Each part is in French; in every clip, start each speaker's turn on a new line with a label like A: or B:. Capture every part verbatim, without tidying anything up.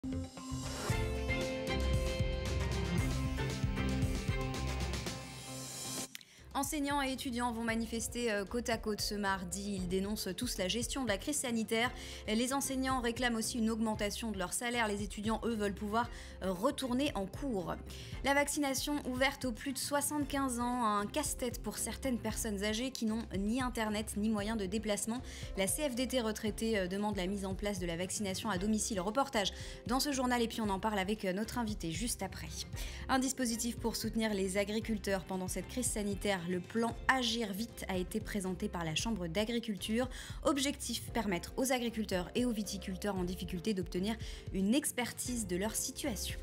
A: Enseignants et étudiants vont manifester côte à côte ce mardi. Ils dénoncent tous la gestion de la crise sanitaire. Les enseignants réclament aussi une augmentation de leur salaire. Les étudiants, eux, veulent pouvoir retourner en cours. La vaccination ouverte aux plus de soixante-quinze ans, un casse-tête pour certaines personnes âgées qui n'ont ni internet ni moyen de déplacement. La C F D T retraitée demande la mise en place de la vaccination à domicile. Reportage dans ce journal et puis on en parle avec notre invité juste après. Un dispositif pour soutenir les agriculteurs pendant cette crise sanitaire. Le plan Agir vite a été présenté par la Chambre d'agriculture. Objectif, permettre aux agriculteurs et aux viticulteurs en difficulté d'obtenir une expertise de leur situation.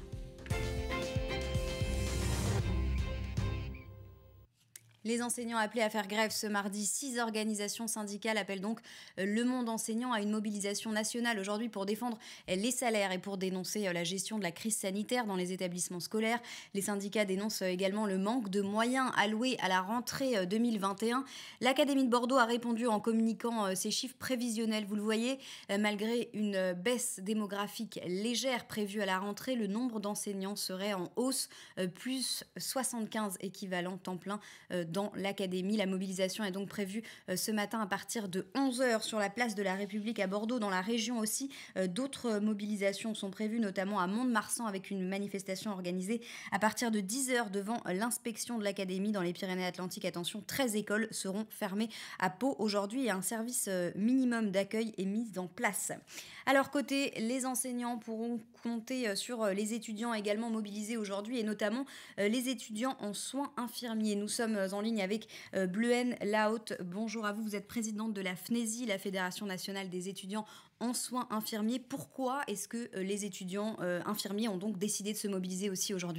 A: Les enseignants appelés à faire grève ce mardi. Six organisations syndicales appellent donc le monde enseignant à une mobilisation nationale aujourd'hui pour défendre les salaires et pour dénoncer la gestion de la crise sanitaire dans les établissements scolaires. Les syndicats dénoncent également le manque de moyens alloués à la rentrée deux mille vingt et un. L'Académie de Bordeaux a répondu en communiquant ses chiffres prévisionnels. Vous le voyez, malgré une baisse démographique légère prévue à la rentrée, le nombre d'enseignants serait en hausse, plus soixante-quinze équivalents temps plein dans dans l'académie. La mobilisation est donc prévue ce matin à partir de onze heures sur la place de la République à Bordeaux. Dans la région aussi, d'autres mobilisations sont prévues, notamment à Mont-de-Marsan avec une manifestation organisée à partir de dix heures devant l'inspection de l'académie dans les Pyrénées-Atlantiques. Attention, treize écoles seront fermées à Pau aujourd'hui et un service minimum d'accueil est mis en place. Alors côté, les enseignants pourront compter sur les étudiants également mobilisés aujourd'hui et notamment les étudiants en soins infirmiers. Nous sommes en ligne avec euh, Bleuène Lahaute. Bonjour à vous, vous êtes présidente de la F N E S I, la Fédération nationale des étudiants en soins infirmiers. Pourquoi est-ce que euh, les étudiants euh, infirmiers ont donc décidé de se mobiliser aussi aujourd'hui ?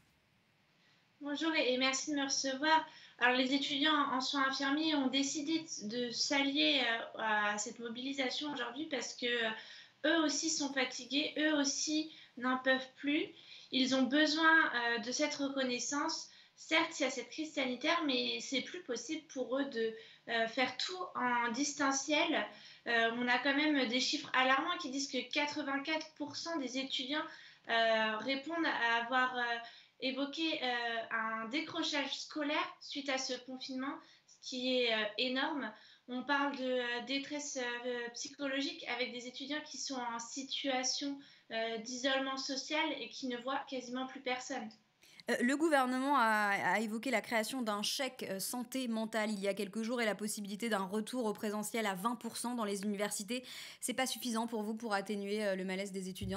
B: Bonjour et merci de me recevoir. Alors les étudiants en soins infirmiers ont décidé de s'allier euh, à cette mobilisation aujourd'hui parce que euh, eux aussi sont fatigués, eux aussi n'en peuvent plus. Ils ont besoin euh, de cette reconnaissance. Certes, il y a cette crise sanitaire, mais c'est plus possible pour eux de euh, faire tout en distanciel. Euh, on a quand même des chiffres alarmants qui disent que quatre-vingt-quatre pour cent des étudiants euh, répondent à avoir euh, évoqué euh, un décrochage scolaire suite à ce confinement, ce qui est euh, énorme. On parle de euh, détresse euh, psychologique avec des étudiants qui sont en situation euh, d'isolement social et qui ne voient quasiment plus personne.
A: Le gouvernement a, a évoqué la création d'un chèque santé mentale il y a quelques jours et la possibilité d'un retour au présentiel à vingt pour cent dans les universités. C'est pas suffisant pour vous pour atténuer le malaise des étudiants ?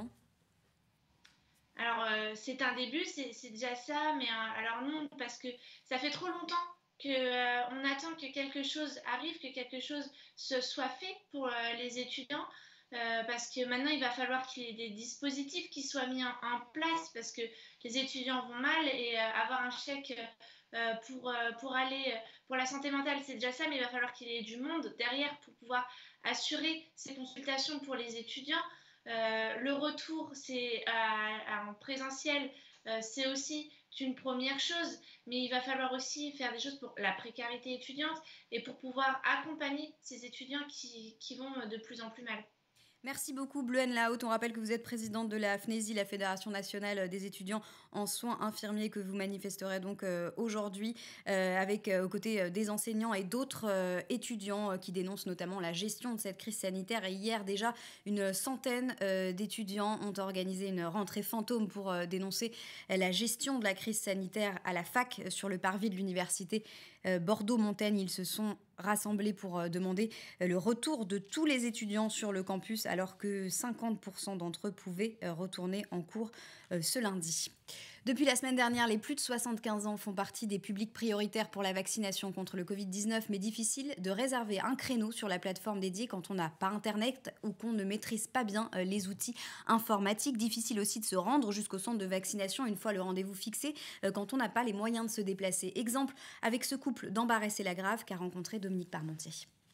B: Alors, euh, c'est un début, c'est, c'est déjà ça, mais euh, alors non, parce que ça fait trop longtemps qu'on euh, attend que quelque chose arrive, que quelque chose se soit fait pour euh, les étudiants. Euh, parce que maintenant il va falloir qu'il y ait des dispositifs qui soient mis en, en place parce que les étudiants vont mal et euh, avoir un chèque euh, pour, euh, pour aller pour la santé mentale c'est déjà ça, mais il va falloir qu'il y ait du monde derrière pour pouvoir assurer ces consultations pour les étudiants. Euh, le retour c'est à, à, en présentiel, euh, c'est aussi une première chose, mais il va falloir aussi faire des choses pour la précarité étudiante et pour pouvoir accompagner ces étudiants qui, qui vont de plus en plus mal.
A: Merci beaucoup Bleuène Lahaute. On rappelle que vous êtes présidente de la F N E S I, la Fédération nationale des étudiants en soins infirmiers, que vous manifesterez donc euh, aujourd'hui euh, avec euh, aux côtés des enseignants et d'autres euh, étudiants euh, qui dénoncent notamment la gestion de cette crise sanitaire. Et hier déjà, une centaine euh, d'étudiants ont organisé une rentrée fantôme pour euh, dénoncer la gestion de la crise sanitaire à la fac sur le parvis de l'université euh, Bordeaux-Montaigne. Ils se sont rassemblés pour euh, demander euh, le retour de tous les étudiants sur le campus alors que cinquante pour cent d'entre eux pouvaient euh, retourner en cours euh, ce lundi. Depuis la semaine dernière, les plus de soixante-quinze ans font partie des publics prioritaires pour la vaccination contre le covid dix-neuf, mais difficile de réserver un créneau sur la plateforme dédiée quand on n'a pas Internet ou qu'on ne maîtrise pas bien euh, les outils informatiques. Difficile aussi de se rendre jusqu'au centre de vaccination une fois le rendez-vous fixé euh, quand on n'a pas les moyens de se déplacer. Exemple avec ce couple d'Ambarès et Lagrave qu'a rencontré Dominique Parmentier.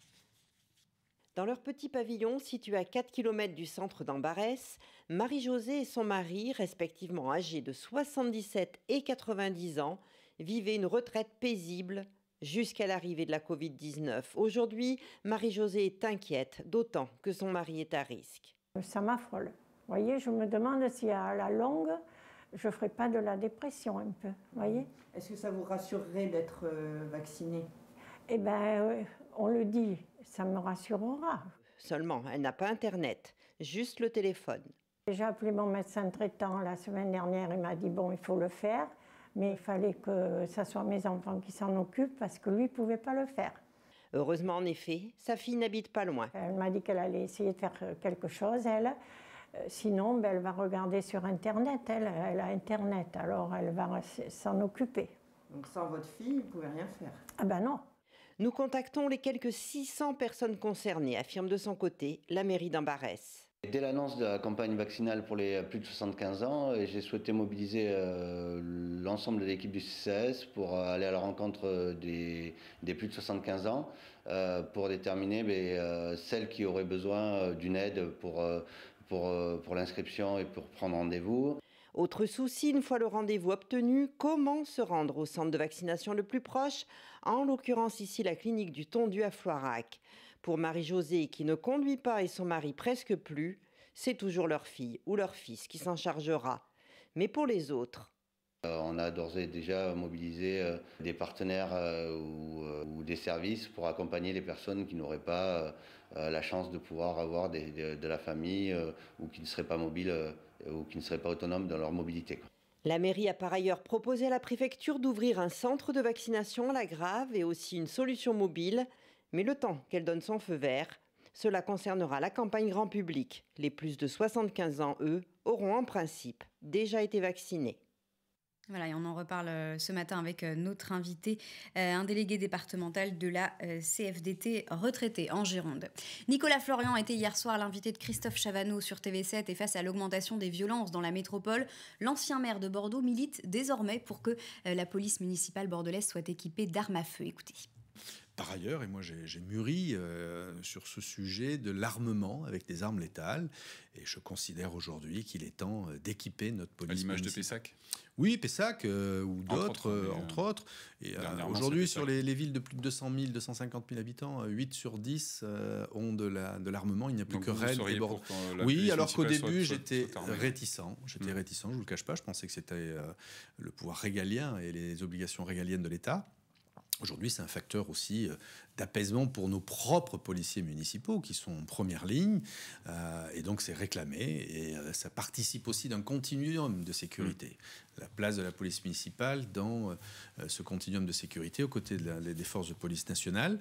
C: Dans leur petit pavillon, situé à quatre kilomètres du centre d'Ambarès, Marie-Josée et son mari, respectivement âgés de soixante-dix-sept et quatre-vingt-dix ans, vivaient une retraite paisible jusqu'à l'arrivée de la covid dix-neuf. Aujourd'hui, Marie-Josée est inquiète, d'autant que son mari est à risque.
D: Ça m'affole. Vous voyez, je me demande si à la longue, je ne ferai pas de la dépression un peu, vous voyez.
C: Est-ce que ça vous rassurerait d'être euh, vaccinée?
D: Eh bien, on le dit, ça me rassurera.
C: Seulement, elle n'a pas Internet, juste le téléphone.
D: J'ai appelé mon médecin traitant la semaine dernière, il m'a dit bon, il faut le faire, mais il fallait que ce soit mes enfants qui s'en occupent parce que lui ne pouvait pas le faire.
C: Heureusement, en effet, sa fille n'habite pas loin.
D: Elle m'a dit qu'elle allait essayer de faire quelque chose, elle. Sinon, ben, elle va regarder sur Internet, elle, elle a Internet, alors elle va s'en occuper.
C: Donc sans votre fille, vous ne pouvez rien faire?
D: Ah ben non.
C: Nous contactons les quelques six cents personnes concernées, affirme de son côté la mairie d'Ambarès.
E: Dès l'annonce de la campagne vaccinale pour les plus de soixante-quinze ans, j'ai souhaité mobiliser euh, l'ensemble de l'équipe du C C A S pour aller à la rencontre des, des plus de soixante-quinze ans euh, pour déterminer mais, euh, celles qui auraient besoin d'une aide pour, pour, pour l'inscription et pour prendre rendez-vous.
C: Autre souci, une fois le rendez-vous obtenu, comment se rendre au centre de vaccination le plus proche, en l'occurrence ici la clinique du Tondu à Floirac. Pour Marie-Josée, qui ne conduit pas et son mari presque plus, c'est toujours leur fille ou leur fils qui s'en chargera. Mais pour les autres...
E: Euh, on a d'ores et déjà mobilisé euh, des partenaires euh, ou, euh, ou des services pour accompagner les personnes qui n'auraient pas euh, la chance de pouvoir avoir des, de, de la famille euh, ou qui ne seraient pas mobiles euh, ou qui ne seraient pas autonomes dans leur mobilité.
C: La mairie a par ailleurs proposé à la préfecture d'ouvrir un centre de vaccination à la Grave et aussi une solution mobile. Mais le temps qu'elle donne son feu vert, cela concernera la campagne grand public. Les plus de soixante-quinze ans, eux, auront en principe déjà été vaccinés.
A: Voilà, et on en reparle ce matin avec notre invité, un délégué départemental de la C F D T retraité en Gironde. Nicolas Florian était hier soir l'invité de Christophe Chavanneau sur T V sept et face à l'augmentation des violences dans la métropole, l'ancien maire de Bordeaux milite désormais pour que la police municipale bordelaise soit équipée d'armes à feu. Écoutez.
F: Par ailleurs, et moi j'ai, j'ai mûri euh, sur ce sujet de l'armement avec des armes létales, et je considère aujourd'hui qu'il est temps d'équiper notre police.
G: À l'image
F: municipale.
G: de Pessac
F: Oui, Pessac euh, ou
G: entre
F: d'autres,
G: autres.
F: euh, entre autres. Et euh,
G: Aujourd'hui,
F: aujourd'hui, sur les, les villes de plus de deux cent mille, deux cent cinquante mille habitants, huit sur dix euh, ont de, la, de l'armement. Il n'y a plus
G: Donc
F: que
G: vous
F: Rennes et Bordeaux. Oui, alors qu'au début, soit, j'étais soit réticent. J'étais mmh. réticent, je ne vous le cache pas. Je pensais que c'était euh, le pouvoir régalien et les obligations régaliennes de l'État. Aujourd'hui, c'est un facteur aussi d'apaisement pour nos propres policiers municipaux qui sont en première ligne. Euh, et donc, c'est réclamé. Et euh, ça participe aussi d'un continuum de sécurité. Mmh. La place de la police municipale dans euh, ce continuum de sécurité aux côtés de la, des forces de police nationales.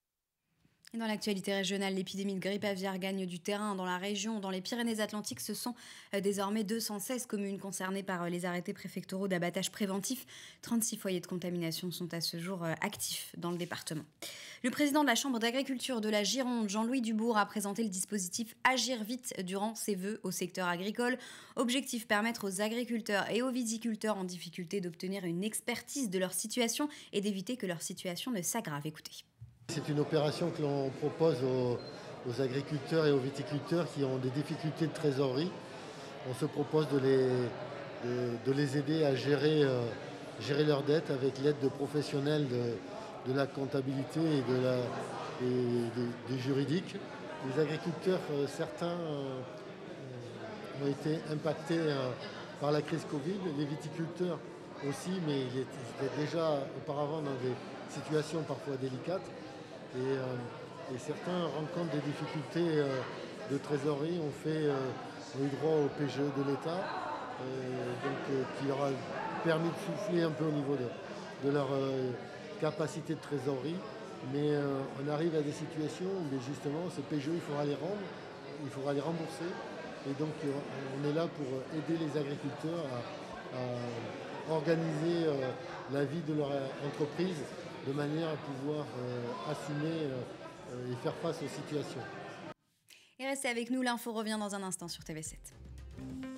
A: Et dans l'actualité régionale, l'épidémie de grippe aviaire gagne du terrain dans la région. Dans les Pyrénées-Atlantiques, ce sont désormais deux cent seize communes concernées par les arrêtés préfectoraux d'abattage préventif. trente-six foyers de contamination sont à ce jour actifs dans le département. Le président de la Chambre d'agriculture de la Gironde, Jean-Louis Dubourg, a présenté le dispositif Agir vite durant ses vœux au secteur agricole. Objectif, permettre aux agriculteurs et aux viticulteurs en difficulté d'obtenir une expertise de leur situation et d'éviter que leur situation ne s'aggrave. Écoutez.
H: C'est une opération que l'on propose aux, aux agriculteurs et aux viticulteurs qui ont des difficultés de trésorerie. On se propose de les, de, de les aider à gérer, euh, gérer leurs dettes avec l'aide de professionnels de, de la comptabilité et de la, et de, du juridique. Les agriculteurs, euh, certains euh, ont été impactés euh, par la crise Covid, les viticulteurs aussi, mais ils étaient déjà auparavant dans des situations parfois délicates. Et, euh, et certains rencontrent des difficultés euh, de trésorerie, ont, fait, euh, ont eu droit au P G E de l'État, euh, donc, euh, qui leur a permis de souffler un peu au niveau de, de leur euh, capacité de trésorerie. Mais euh, on arrive à des situations où justement ces P G E, il faudra les rendre, il faudra les rembourser. Et donc euh, on est là pour aider les agriculteurs à, à organiser euh, la vie de leur entreprise de manière à pouvoir euh, assumer euh, et faire face aux situations.
A: Et restez avec nous, l'info revient dans un instant sur T V sept.